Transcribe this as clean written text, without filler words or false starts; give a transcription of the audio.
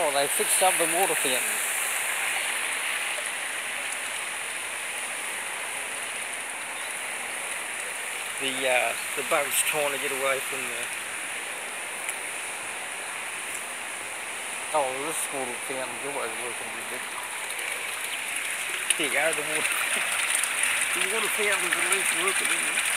Oh, they fixed up the water fountain. The bug's trying to get away from the... Oh, this water fountain's always working a bit. Here you go, the water fountain's at least working, isn't it?